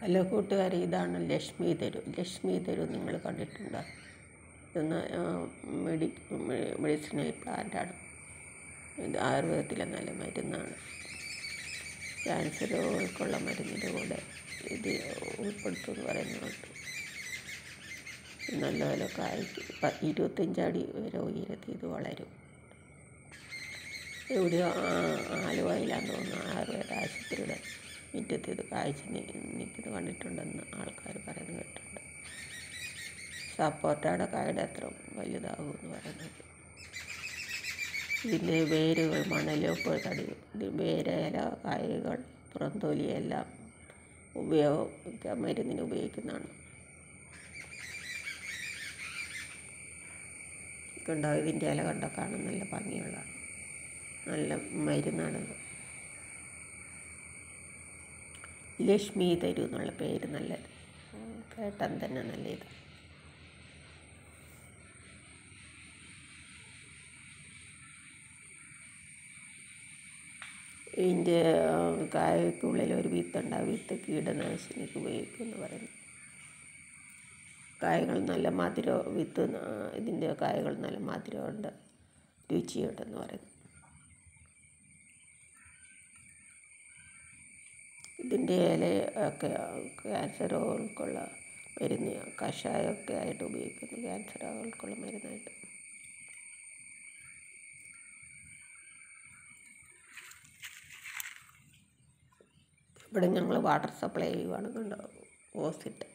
Hello കൂട്ടുകാരെ, ഇതാണ് ലക്ഷ്മി തരു. ലക്ഷ്മി തരു നിങ്ങൾ കണ്ടിട്ടുണ്ടോ? ഇതൊന്ന് മെഡിസിനൽ പ്ലാന്റാണ്. ഇത് ആയുർവേദത്തിലെ നല്ല മരുന്നാണ്. ക്യാൻസർ രോഗങ്ങൾക്കുള്ള മരുന്നിൻ്റെ കൂടെ ഇത് ഉൾപ്പെടുത്തുമെന്ന് പറയുന്നുണ്ട്. നല്ലപോലെ കായ്ക്കും. 25 അടി വരെ ഉയരത്തിൽ ഇത് വളരും. എവിടെയോ ആലുവയിലാന്ന് തോന്നുന്നു ആയുർവേദ ആശുപത്രിയുടെ മുറ്റത്ത് ഇത് കായ്ച്ച് നിൽക്കുന്നത് കണ്ടിട്ടുണ്ടെന്ന് ആൾക്കാർ പറയുന്നത് കേട്ടിട്ടുണ്ട്. സപ്പോർട്ടയുടെ കായുടെ അത്ര വലുതാകുമെന്ന് പറയുന്നത്. ഇതിൻ്റെ വേരുകൾ മണലൊപ്പ് തടി, വേരയില, കായകൾ, പുറംതൊലിയെല്ലാം മരുന്നിന് ഉപയോഗിക്കുന്നതാണ്. കണ്ടോ, ഇതിൻ്റെ ഇല കണ്ടോ, കാണാൻ നല്ല ഭംഗിയുള്ള നല്ല മരുന്നാണിത്. ലക്ഷ്മി തരു എന്നുള്ള പേര് നല്ല കേട്ടാൻ തന്നെ നല്ല ഇത്. ഇതിൻ്റെ കായക്കുള്ളിൽ ഒരു വിത്തുണ്ട്. ആ വിത്ത് കീടനാശിനിക്ക് ഉപയോഗിക്കുമെന്ന് പറയുന്നു. കായകൾ നല്ല മധുരം, ഇതിൻ്റെ കായകൾ നല്ല മധുരമുണ്ട്, രുചിയുണ്ടെന്ന് പറയുന്നു. ഇതിൻ്റെ ഇല ഒക്കെ ക്യാൻസർ രോഗങ്ങൾക്കുള്ള മരുന്ന്, കഷായമൊക്കെ ആയിട്ട് ഉപയോഗിക്കുന്നു. ക്യാൻസർ രോഗങ്ങൾക്കുള്ള മരുന്നായിട്ട്. ഇവിടെ ഞങ്ങൾ വാട്ടർ സപ്ലൈ ചെയ്യുവാണ്. കണ്ടോ, ഓസിട്ട്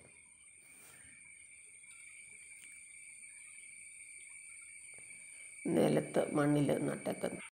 നിലത്ത് മണ്ണിൽ നട്ടേക്കുന്നു.